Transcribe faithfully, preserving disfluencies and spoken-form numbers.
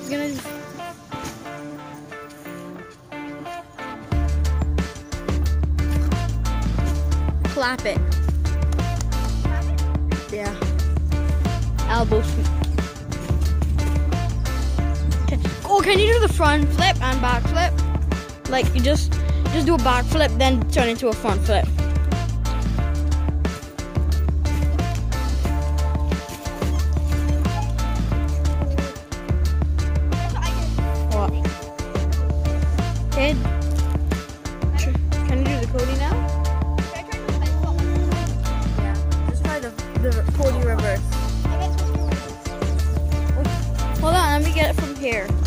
gonna. Clap it. Yeah. Elbow sweep. Oh, can you do the front flip and back flip? Like you just just do a back flip, then turn into a front flip. What? Okay. Can you do the Cody now? Yeah. Just try the the Cody reverse. Hold on, let me get it from here.